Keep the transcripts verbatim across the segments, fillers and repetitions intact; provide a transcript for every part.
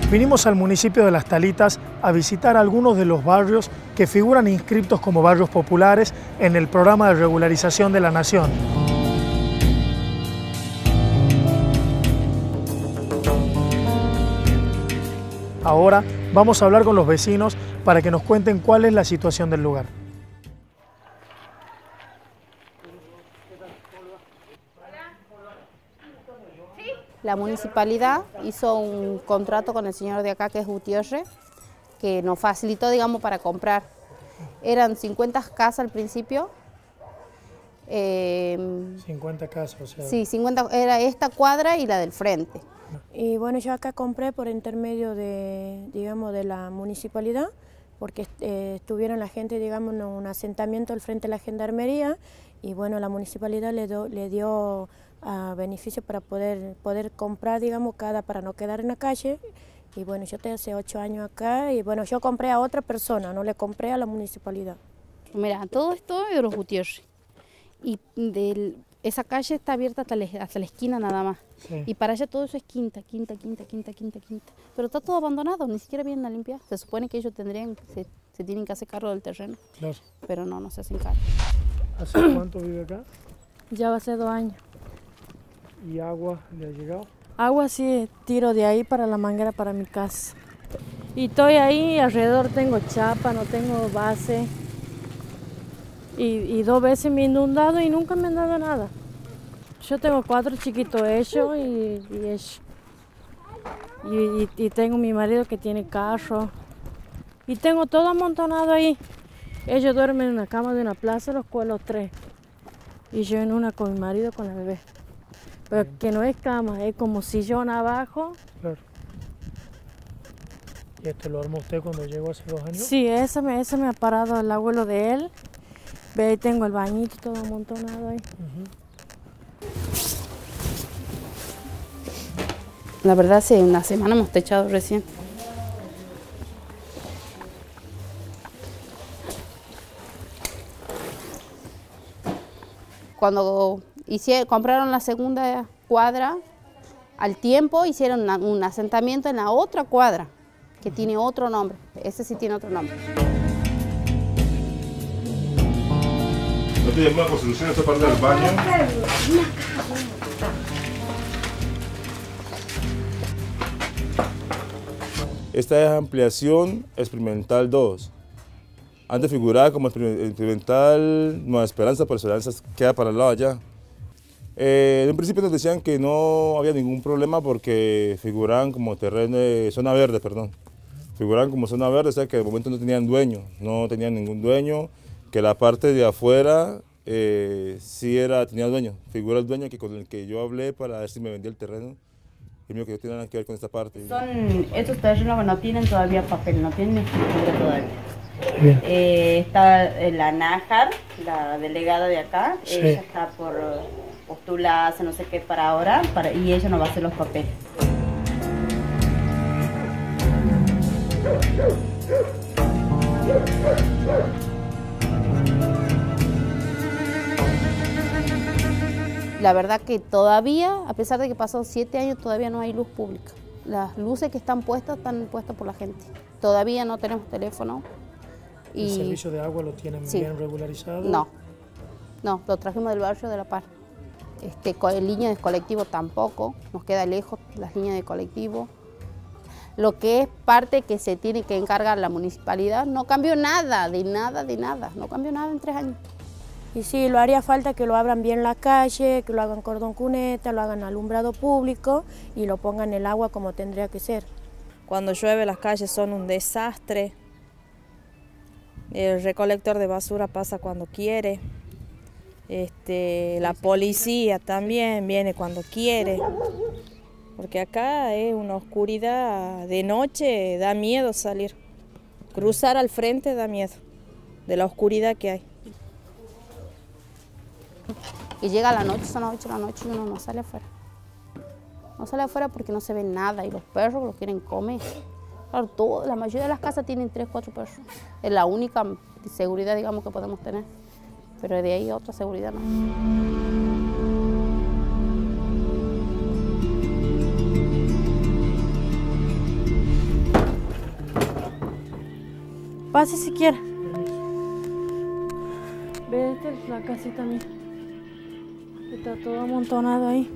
Vinimos al municipio de Las Talitas a visitar algunos de los barrios que figuran inscriptos como barrios populares en el programa de regularización de la Nación. Ahora vamos a hablar con los vecinos para que nos cuenten cuál es la situación del lugar. La municipalidad hizo un contrato con el señor de acá, que es Gutiérrez, que nos facilitó, digamos, para comprar. Eran cincuenta casas al principio. Eh, cincuenta casas, o sea... Sí, cincuenta, era esta cuadra y la del frente. Y bueno, yo acá compré por intermedio de, digamos, de la municipalidad, porque eh, estuvieron la gente, digamos, en un asentamiento al frente de la gendarmería, y bueno, la municipalidad le, do, le dio uh, beneficio para poder, poder comprar, digamos, cada, para no quedar en la calle. Y bueno, yo estoy hace ocho años acá, y bueno, yo compré a otra persona, no le compré a la municipalidad. Mira, todo esto es de los Gutiérrez, y del, esa calle está abierta hasta la, hasta la esquina nada más. Sí. Y para allá todo eso es quinta, quinta, quinta, quinta, quinta, quinta. Pero está todo abandonado, ni siquiera vienen a limpiar. Se supone que ellos tendrían, se, se tienen que hacer cargo del terreno. Claro. Pero no, no se hacen cargo. ¿Hace cuánto vive acá? Ya va a ser dos años. ¿Y agua le ha llegado? Agua sí, tiro de ahí para la manguera para mi casa. Y estoy ahí, alrededor tengo chapa, no tengo base. Y, y dos veces me he inundado y nunca me han dado nada. Yo tengo cuatro chiquitos hechos y, y ellos. Y, y, y tengo mi marido que tiene carro. Y tengo todo amontonado ahí. Ellos duermen en una cama de una plaza, los cuales tres. Y yo en una con mi marido, con la bebé. Pero bien. Que no es cama, es como sillón abajo. Claro. ¿Y esto lo armó usted cuando llegó hace dos años? Sí, ese me, ese me ha parado el abuelo de él. Ve, ahí tengo el bañito todo amontonado ahí. Uh-huh. La verdad, hace una semana hemos techado recién. Cuando hicieron, compraron la segunda cuadra, al tiempo hicieron una, un asentamiento en la otra cuadra, que tiene otro nombre. Ese sí tiene otro nombre. ¿No te llamó la construcción esta parte del baño? Esta es ampliación experimental dos. Antes figuraba como experimental Nueva Esperanza, pero Esperanza queda para el lado allá. Eh, en un principio nos decían que no había ningún problema porque figuraban como terreno de zona verde, perdón. Figuraban como zona verde, o sea que de momento no tenían dueño, no tenían ningún dueño, que la parte de afuera eh, sí era, tenía dueño. Figura el dueño que con el que yo hablé para ver si me vendía el terreno. Y mío que no tiene nada que ver con esta parte. Son estos terrenos que no tienen todavía papel, no tienen escritura todavía. Eh, está la Nájar, la delegada de acá, sí. Ella está por postularse, no sé qué, para ahora, para, y ella no va a hacer los papeles. La verdad que todavía, a pesar de que pasaron siete años, todavía no hay luz pública. Las luces que están puestas, están puestas por la gente. Todavía no tenemos teléfono. ¿El y... servicio de agua lo tienen sí. bien regularizado? No, no, lo trajimos del barrio de La Paz. Este, línea de colectivo tampoco, nos queda lejos las líneas de colectivo. Lo que es parte que se tiene que encargar la municipalidad, no cambió nada, de nada, de nada, no cambió nada en tres años. Y sí, lo haría falta que lo abran bien la calle, que lo hagan cordón cuneta, lo hagan alumbrado público y lo pongan el agua como tendría que ser. Cuando llueve las calles son un desastre. El recolector de basura pasa cuando quiere. Este, la policía también viene cuando quiere. Porque acá es una oscuridad de noche, da miedo salir. Cruzar al frente da miedo, de la oscuridad que hay. Y llega la noche, son las ocho de la noche y uno no sale afuera. No sale afuera porque no se ve nada y los perros lo quieren comer. Claro, todo, la mayoría de las casas tienen tres, cuatro perros. Es la única seguridad, digamos, que podemos tener. Pero de ahí otra seguridad no. Pase si quiere. Ve, esta es la casita mía. Está todo amontonado ahí.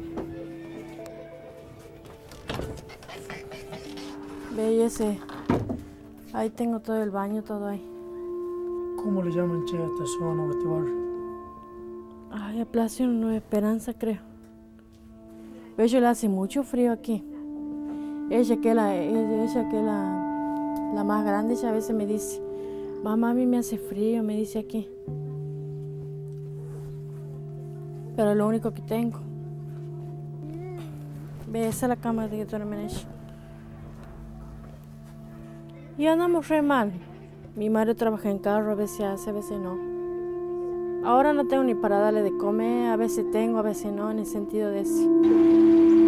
Ve, y ese. Ahí tengo todo el baño, todo ahí. ¿Cómo le llaman, che, a esta zona o a este barrio? Ay, a Plaza Nueva Esperanza, creo. Pero ella le hace mucho frío aquí. Ella que es la, ella, ella que es la, la más grande, ella a veces me dice, mamá, a mí me hace frío, me dice aquí. Pero es lo único que tengo. Ve, esa es la cama de que duermen ella. Y andamos re mal. Mi madre trabaja en carro, a veces hace, a veces no. Ahora no tengo ni para darle de comer, a veces tengo, a veces no, en el sentido de eso.